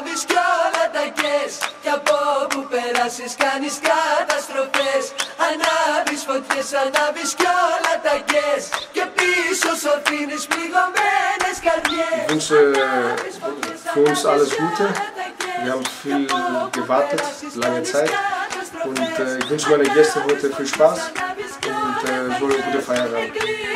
ανάβεις κι όλα τα κες. Κι από όπου περάσεις κάνεις καταστροφές. Ανάβεις φωτιές, ανάβεις κι όλα τα κες. Και πίσω σου αφήνεις πληγωμένες καρδιές. Ich wünsche für uns alles Gute. Wir haben viel gewartet, lange Zeit. Und ich wünsche meinen Gästen heute viel Spaß und soll eine gute Feier haben.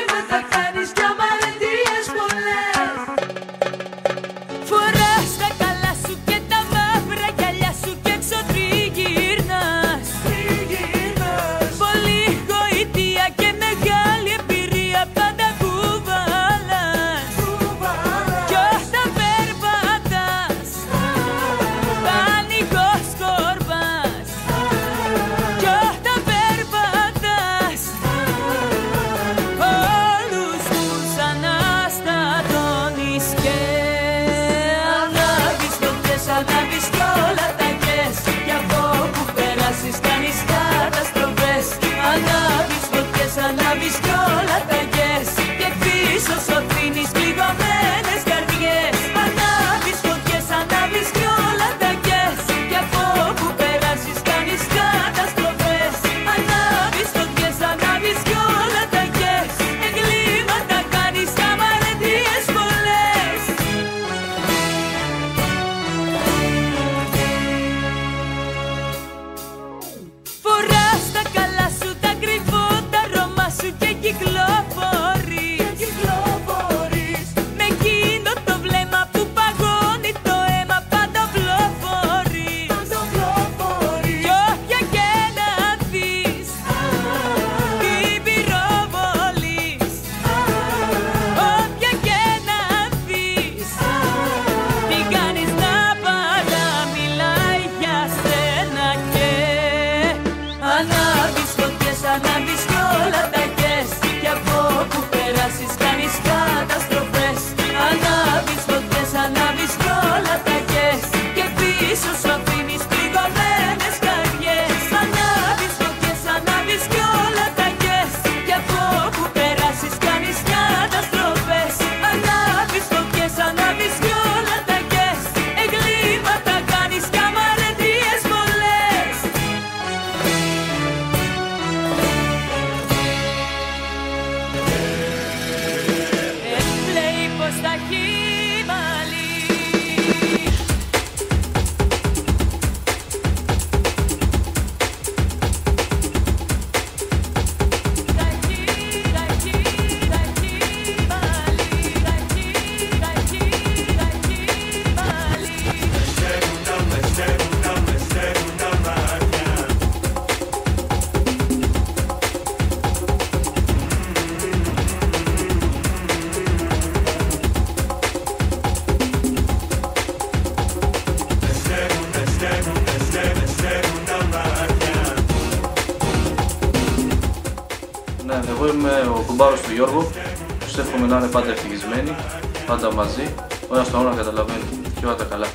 Ναι, εγώ είμαι ο κουμπάρος του Γιώργου. Τους εύχομαι να είναι πάντα ευτυχισμένοι, πάντα μαζί, ο ένας τον άλλο να καταλαβαίνει και όλα τα καλά.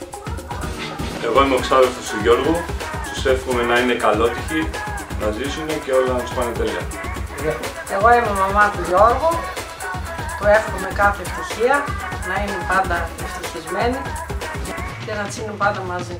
Εγώ είμαι ο ξάδερφος του Γιώργου. Τους εύχομαι να είναι καλότυχοι, να ζήσουν και όλα να τους πάνε τέλεια. Εγώ είμαι η μαμά του Γιώργου. Του εύχομαι κάθε ευτυχία, να είναι πάντα ευτυχισμένοι και να είναι πάντα μαζί.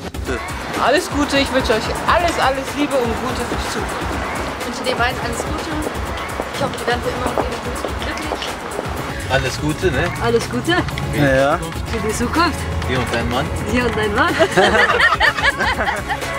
Alles Gute, ich wünsche euch alles Liebe und Gute für die Zukunft. Ich wünsche dir beiden alles Gute. Ich hoffe, ihr werdet für immer und ewig glücklich. Alles Gute, ne? Alles Gute. Ja. Für die Zukunft. Dir und dein Mann. Dir und dein Mann.